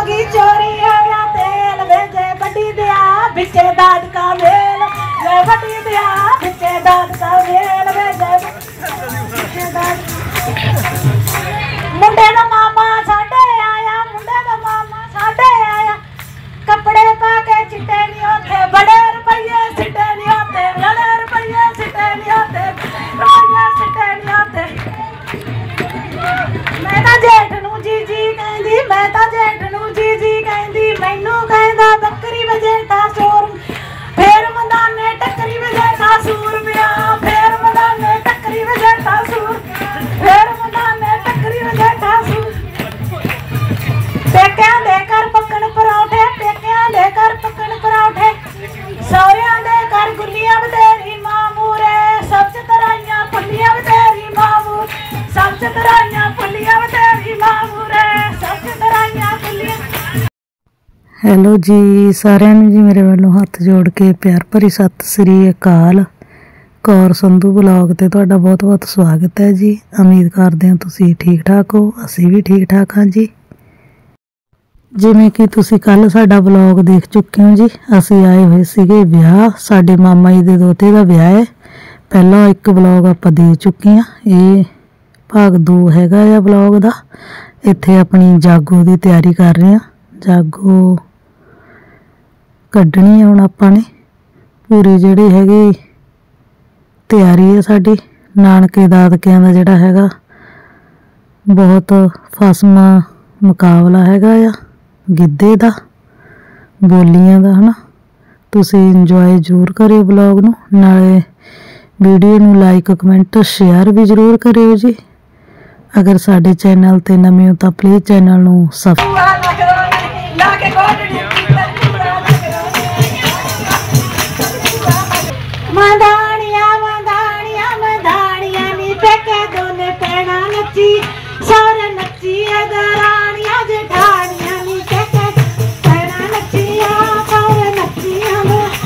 होगी चोरी हो गया तेल भेजे बड़ी दिया बिचे दाद का मेल वे बड़ी दिया बिचे दाद का मेल भेजे मुंडे दा मामा साडे आया मुंडे दा मामा साडे आया कपड़े पा के चिट्टे नहीं होते बड़े रुपये चिट्टे नहीं होते बड़े रुपये चिट्टे नहीं होते रुपये चिट्टे नहीं होते मैं तां जेठ नूं जी जी कहंदी मैं तां जेठ नूं जी जी कहंदी मैनू कहंदा बकरी वजेठा चोर फेर मदाने टकरी वजेठा सूर पिया फेर मदाने टकरी वजेठा सूर फेर मदाने टकरी वजेठा सूर पेकियां दे कर पक्कण परौठे पेकियां दे कर पक्कण परौठे सौरियां दे कर गुल्लियां बतेरी मां मूरे सब चतराइयां फुल्लियां बतेरी मां मूर सब चतराइयां फुल्लियां बतेरी मां मूरे सब चतराइयां फुल्लियां। ਹੈਲੋ ਜੀ ਸਾਰਿਆਂ ਨੂੰ ਜੀ ਮੇਰੇ ਵੱਲੋਂ ਹੱਥ ਜੋੜ ਕੇ ਪਿਆਰ ਭਰੀ ਸਤਿ ਸ੍ਰੀ ਅਕਾਲ। ਕੌਰ ਸੰਧੂ ਬਲੌਗ ਤੇ ਤੁਹਾਡਾ ਬਹੁਤ ਬਹੁਤ ਸਵਾਗਤ ਹੈ ਜੀ। ਉਮੀਦ ਕਰਦੇ ਹਾਂ ਤੁਸੀਂ ਠੀਕ ਠਾਕ ਹੋ, ਅਸੀਂ ਵੀ ਠੀਕ ਠਾਕ ਹਾਂ ਜੀ। ਜਿਵੇਂ ਕਿ ਤੁਸੀਂ ਕੱਲ ਸਾਡਾ ਬਲੌਗ ਦੇਖ ਚੁੱਕੇ ਹੋ ਜੀ, ਅਸੀਂ ਆਏ ਹੋਏ ਸੀਗੇ ਵਿਆਹ, ਸਾਡੇ ਮਾਮਾ ਜੀ ਦੇ ਦੋਤੇ ਦਾ ਵਿਆਹ ਹੈ। ਪਹਿਲਾਂ ਇੱਕ ਬਲੌਗ ਆਪਾਂ ਦੇ ਚੁੱਕੇ ਹਾਂ, ਇਹ ਭਾਗ 2 ਹੈਗਾ ਆ ਬਲੌਗ ਦਾ। ਇੱਥੇ ਆਪਣੀ ਜਾਗੋ ਦੀ ਤਿਆਰੀ ਕਰ ਰਹੇ ਹਾਂ, ਜਾਗੋ ਕੱਢਣੀ ਹੈ ਹੁਣ ਆਪਾਂ ਨੇ। ਪੂਰੀ ਜਿਹੜੀ ਹੈਗੀ ਤਿਆਰੀ ਹੈ ਸਾਡੀ। ਨਾਨਕੇ ਦਾਦਕਿਆਂ ਦਾ ਜਿਹੜਾ ਹੈਗਾ ਬਹੁਤ ਫਸਮਾ ਮੁਕਾਬਲਾ ਹੈਗਾ ਆ ਗਿੱਧੇ ਦਾ, ਬੋਲੀਆਂ ਦਾ, ਹੈ ਨਾ। ਤੁਸੀਂ ਇੰਜੋਏ ਜ਼ਰੂਰ ਕਰਿਓ ਬਲੌਗ ਨੂੰ, ਨਾਲੇ ਵੀਡੀਓ ਨੂੰ ਲਾਈਕ ਕਮੈਂਟ ਸ਼ੇਅਰ ਵੀ ਜ਼ਰੂਰ ਕਰਿਓ ਜੀ। ਅਗਰ ਸਾਡੇ ਚੈਨਲ 'ਤੇ ਨਵੇਂ ਹੋ ਤਾਂ ਪਲੀਜ਼ ਚੈਨਲ ਨੂੰ ਸਬਸਕ੍ਰਾਈਬ ਮੰਦਾਣੀਆਂ ਮੰਦਾਣੀਆਂ ਮੰਦਾਣੀਆਂ ਨੀ ਪੇਕੇ ਦੋਨੇ ਪੈਣਾ ਨੱਚੀ ਸਾਰੇ ਨੱਚੀ ਦਰਾਣੀਆਂ ਜਠਾਣੀਆਂ ਨੀ ਪੇਕੇ ਪੈਣਾ ਨੱਚੀਆਂ ਸਾਰੇ ਨੱਚੀਆਂ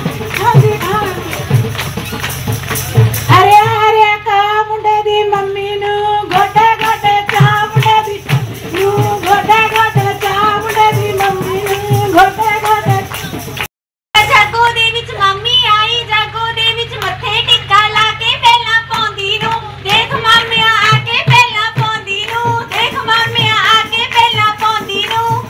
ਅਰੇ ਅਰੇ ਕਾ ਮੁੰਡੇ ਦੀ ਮੰਮੀ ਨੂੰ ਗੋਡੇ ਗੋਡੇ ਚਾ ਮੁੰਡੇ ਦੀ ਨੂੰ ਗੋਡੇ ਗੋਡੇ ਚਾ ਮੁੰਡੇ ਦੀ ਮੰਮੀ ਨੂੰ ਗੋਡੇ ਗੋਡੇ। ਜਾਗੋ ਦੇ ਵਿੱਚ ਮਾਮੀ ਆਈ, ਜਾਗੋ ਦੇ ਵਿੱਚ ਮੱਥੇ ਟਿੱਕਾ ਲਾ ਕੇ ਪਹਿਲਾਂ ਪਾਉਂਦੀ ਨੂੰ ਦੇਖ ਮਾਮਿਆਂ ਆ ਕੇ ਪਹਿਲਾਂ ਪਾਉਂਦੀ ਨੂੰ ਦੇਖ ਮਾਮਿਆਂ ਆ ਕੇ ਪਹਿਲਾਂ ਪਾਉਂਦੀ ਨੂੰ।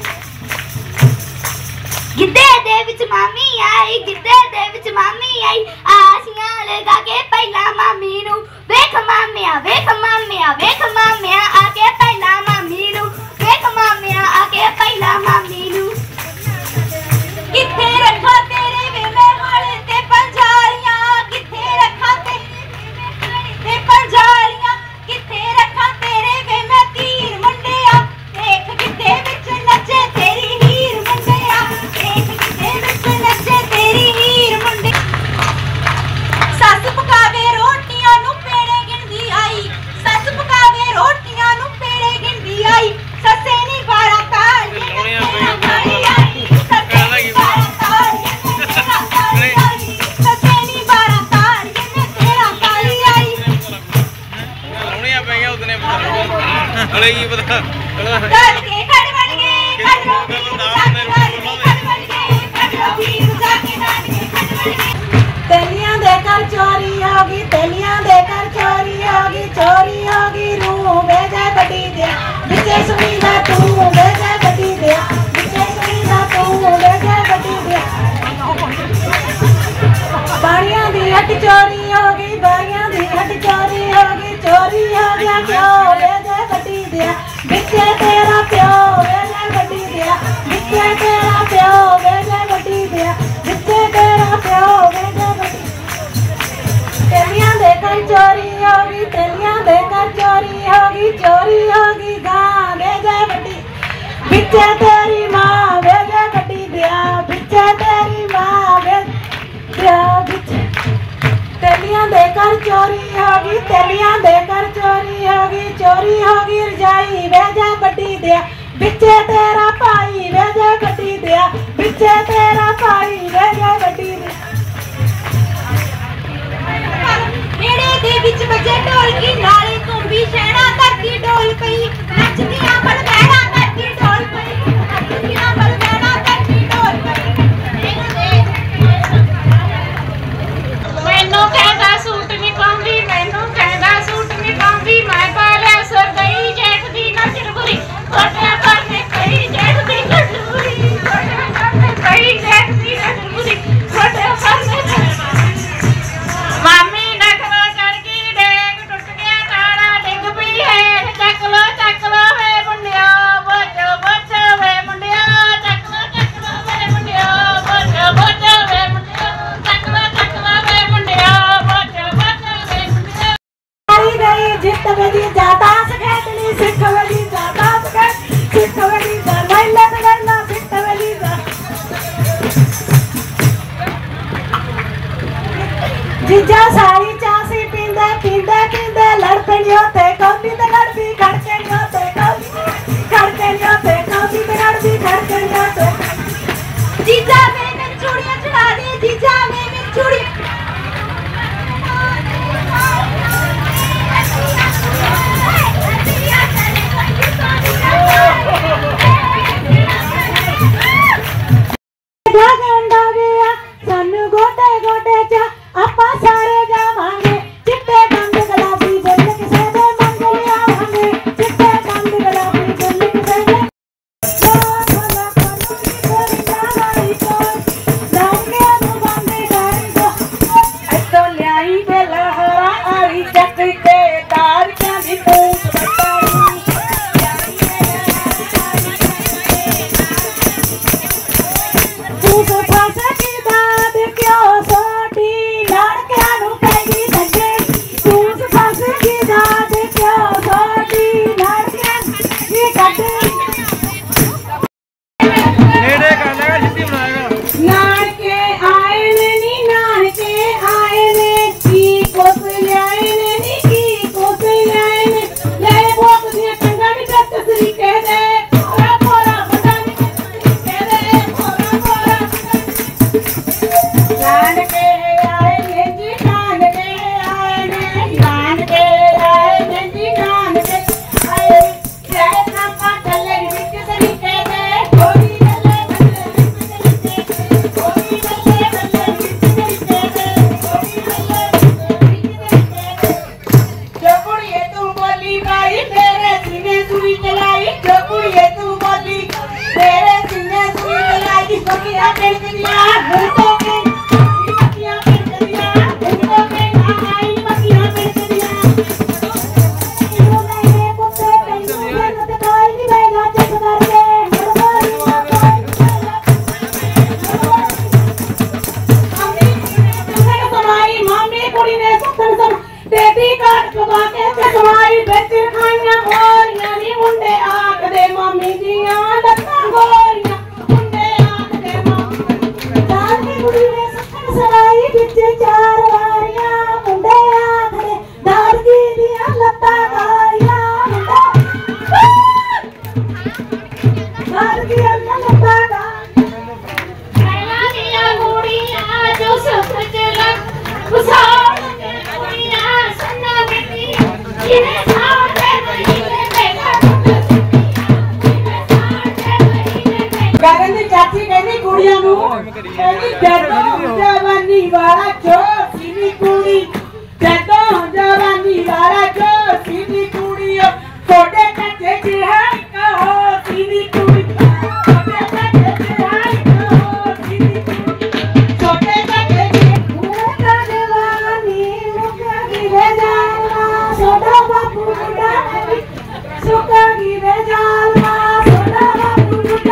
ਗਿੱਧੇ ਦੇ ਵਿੱਚ ਮਾਮੀ ਆਈ, ਗਿੱਧੇ ਦੇ ਵਿੱਚ ਮਾਮੀ ਆਈ, ਆਸੀਆਂ ਲਗਾ ਕੇ ਪਹਿਲਾਂ ਮਾਮੀ ਨੂੰ ਵੇਖ ਮਾਮਿਆਂ ਵੇਖ ਮਾਮਿਆਂ ਵੇਖ ਮਾਮਿਆਂ ਆ ਕੇ ਪਹਿਲਾਂ ਮਾਮੀ ਨੂੰ ਵੇਖ ਮਾਮਿਆਂ ਆ ਕੇ ਪਹਿਲਾਂ ਮਾਮੀ ਨੂੰ। ਕਿੱਥੇ ਰੱਖਾਂ ਤੇਰੇ ਵੇ ਮੈਂ ਹਾਲੇ ਤੇ ਪੰਜਾਲੀਆਂ ਕਿੱਥੇ ਰੱਖਾਂ ਤੇ ਪੰਜਾਲੀਆਂ ਕਿੱਥੇ ਰੱਖਾਂ ਤੇਰੇ ਵੇ ਮੈਂ ਤੀਰ ਮੁੰਡਿਆ ਦੇਖ ਕਿੱਥੇ ਵਿੱਚ ਨੱਚੇ ਤੇਰੀ ਹੀਰ ਮੁੰਡਿਆ ਦੇਖ ਕਿੱਥੇ ਵਿੱਚ ਨੱਚੇ ਤੇਰੀ ਹੀਰ ਮੁੰਡੇ। ਸੱਸ ਪਕਾਵੇ ਰੋਟੀਆਂ ਨੂੰ ਪੇੜੇ ਗਿਣਦੀ ਆਈ, ਸੱਸ ਪਕਾਵੇ ਰੋਟੀਆਂ ਨੂੰ ਪੇੜੇ ਗਿਣਦੀ ਆਈ, ਸੱਸੇ ਨੀ ਬਾਰਾ ਤਾਲੀਆਂ ਤਾਲੀ ਆਈ ਸੱਸੇ ਨੀ ਬਾਰਾ ਤਾਲੀਆਂ ਸੱਸੇ ਨੀ ਬਾਰਾ ਤਾਲੀਆਂ ਮੈਂ ਤੇਰਾ ਤਾਲੀ ਆਈ। ਰੌਣੀਆਂ ਪਈਆਂ ਉਤਨੇ ਹਲੇ ਕੀ ਪਤਾ ਕੱਢ ਕੇ ਖੜ ਬਣ ਗਏ ਖੜ ਰੋ ਵੀਰ ਜਾ ਕੇ ਖੜ ਬਣ ਗਏ ਖੜ ਰੋ ਵੀਰ ਜਾ ਕੇ ਨਾਨਕੇ ਖੜ ਬਣ ਗਏ। ਤੇਲੀਆਂ ਦੇ ਘਰ ਚੋਰੀ ਹੋ ਗਈ, ਤੇਲੀਆਂ ਦੇ ਘਰ ਚੋਰੀ ਹੋ ਗਈ, ਚੋਰੀ ਹੋ ਗਈ ਰੂ ਵੇਜੇ ਵੱਡੀ ਦੇ ਵਿੱਚੇ ਸੁਣੀਦਾ ਤੂੰ ਵੇਜੇ ਵੱਡੀ ਦੇ ਵਿੱਚੇ ਸੁਣੀਦਾ ਤੂੰ ਵੇਜੇ ਵੱਡੀ ਦੇ। ਬਾੜੀਆਂ ਦੀ ਹੱਟ ਚੋਰੀ ਹੋ ਗਈ, ਬਾੜੀਆਂ ਦੀ ਹੱਟ ਚੋਰੀ ਹੋ ਗਈ, ਚੋਰੀ ਹੋ ਗਿਆ ਕਿਉਂ ਵੇਜੇ ਵੱਡੀ ਦੇ ਵਿੱਚੇ ਤੇਰਾ ਪਿਓ ਵੇਜੇ ਵੱਡੀ ਦੇ ਵਿੱਚੇ ਤੇਰਾ ਪਿਓ ਵੇਜੇ ਵੱਡੀ ਦੇ ਵਿੱਚੇ ਤੇਰਾ ਪਿਓ ਵੇਜੇ ਵੱਡੀ। ਤੇਲੀਆਂ ਦੇ ਘਰ ਚੋਰੀ ਹੋ ਗਈ, ਤੇਲੀਆਂ ਦੇ ਘਰ ਚੋਰੀ ਹੋ ਗਈ, ਚੋਰੀ ਹੋ ਗਈ ਗਾਂ ਵੇਜੇ ਵੱਡੀ ਵਿੱਚੇ ਤੇਰੀ ਮਾਂ ਵੇਜੇ ਵੱਡੀ ਦਿਆ ਵਿੱਚੇ ਤੇਰੀ ਮਾਂ ਵੇਜੇ ਵਿੱਚ। ਤੇਲੀਆਂ ਦੇ ਘਰ ਚੋਰੀ ਹੋ ਗਈ, ਤੇਲੀਆਂ ਦੇ ਘਰ ਚੋਰੀ ਹੋ ਗਈ, ਚੋਰੀ ਹੋ ਗਈ ਰਜਾਈ ਵੇਜੇ ਵੱਡੀ ਦਿਆ ਵਿੱਚੇ ਤੇਰਾ ਭਾਈ ਵੇਜੇ ਵੱਡੀ ਦਿਆ ਵਿੱਚੇ ਤੇਰਾ ਭਾਈ ਵੇਜੇ ਵੱਡੀ ਦਿਆ। ਨੇੜੇ ਦੇ ਵਿੱਚ ਵੱਜੇ ਢੋਲਕੀ ਨਾਲੇ ਤੁੰਬੀ ਸ਼ਹਿਣਾ ਧਰਤੀ ਡੋਲ ਪਈ ਨੱਚਦੀਆਂ ਬਲਬੈਣਾ ਧਰਤੀ ਡੋਲ ਪਈ ਨੱਚਦੀਆਂ ਗਗਨ ਦੀ ਚਾਚੀ ਕਹਿੰਦੀ ਕੁੜੀਆਂ ਨੂੰ ਕਹਿੰਦੀ ਜਦੋਂ ਜਵਾਨੀ ਵਾਲਾ ਚੋਸੀ ਦੀ ਕੁੜੀ ਜਦੋਂ ਜਵਾਨੀ ਵਾਲਾ ਚੋਸੀ ਦੀ ਕੁੜੀ ਤੁਹਾਡੇ ਕੱਚੇ ਜਿਹਾ ਕਹੋ ਸੀਦੀ ਕੁੜੀ ਤੁਹਾਡੇ ਕੱਚੇ ਜਿਹਾ ਕਹੋ ਸੀਦੀ ਕੁੜੀ ਤੁਹਾਡੇ ਕੱਚੇ ਮੁਕਾ ਜਵਾਨੀ ਮੁਕਾ ਗਿਰੇ ਜਾਵਾ ਸੋਡਾ ਬਾਪੂ ਮੁੰਡਾ ਸੁਕਾ ਗਿਰੇ ਜਾਵਾ ਸੋਡਾ ਬਾਪੂ ਮੁੰਡਾ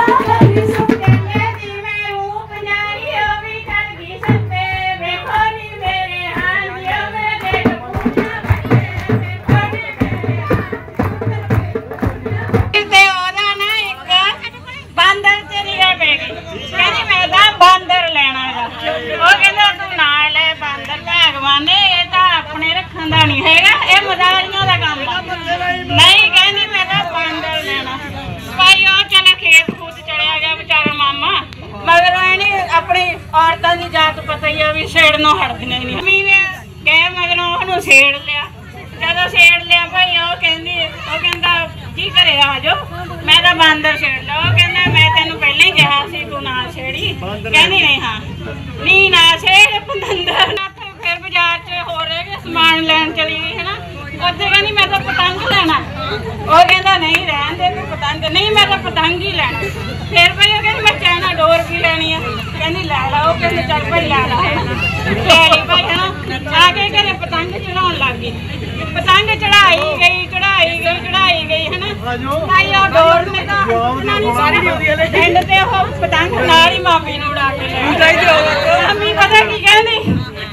अपने रखन का नहीं है ये मदारियों का काम नहीं कहनी मैं तो बांदर लेना भाई और चलो खेत खूत चढ़िया गया बेचारा मामा मगर अपनी औरतों की जात पता ही है भी छेड़नों हटदियां नहीं मम्मी ने कह मगर उन्होंने छेड़ लिया जदों छेड़ लिया भाई वो कहता की करे आ जाओ मैं तो बांदर छेड़ लिया वो कहना मैं तेन पहले ही कहा सी तू ना छेड़ी कहनी नहीं हाँ नहीं ना छेड़ पतंदर फिर बाजार च हो रहे समान लैन चली गई है ना उत्थे कहनी मैं तो पतंग लेना वो कहता नहीं रहन दे तू पतंग नहीं मैं तो पतंग ही लेना फिर भाई वो कहती मैं चाइना डोर भी लेनी है कहनी लै ला वो कहते चल भाई लै ला ले ली भाई है ना आके घरे पतंग चढ़ाउण लग गई पतंग चढ़ाई गई है ना भाई वो डोर ने तो एंड ते वो पतंग नाल ही मापी नूं उड़ा के ले मम्मी पता की कहनी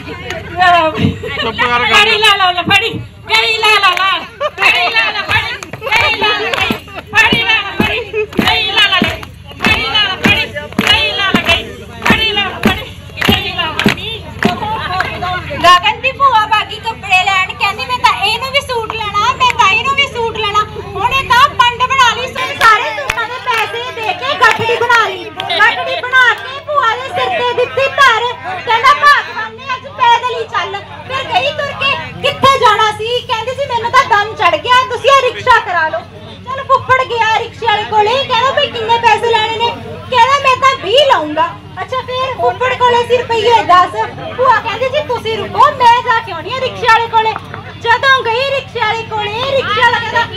फड़ी ला ला फड़ी गई ला ला ला फड़ी ला ला फड़ी गई ला ला गई फड़ी ला ला फड़ी गई ला ला फड़ी ला ला फड़ी गई ला ला गई फड़ी ला ला फड़ी गई ला ला गगन दी भूआ बागी कपड़े लैन कहंदी मैं तां इहनूं भी सूट लेना मैं तां इहनूं भी सूट लेना हुणे तां पंड बना ली सारे सूटां दे पैसे दे के गठड़ी बना के भूआ दे सिर ते दित्ती धर कहंदा भगवान ने अज पैदल ही चल फिर गई तुर के कित्थे जाना सी कहंदी सी मैनूं तां दम चढ़ गया तुसीं रिक्शा करा लो चल फुੱਫੜ गया रिक्शे वाले कोले कहंदा भाई किन्ने पैसे लेने ने कहंदा मैं तां 20 लाऊंगा अच्छा फिर फुੱਫੜ कोले सी रुपये 10 भूआ कहंदी जी तुसीं रुको मैं जाके आउणी रिक्शे वाले कोले जदों गई रिक्शे वाले कोले रिक्शा वाला कहंदा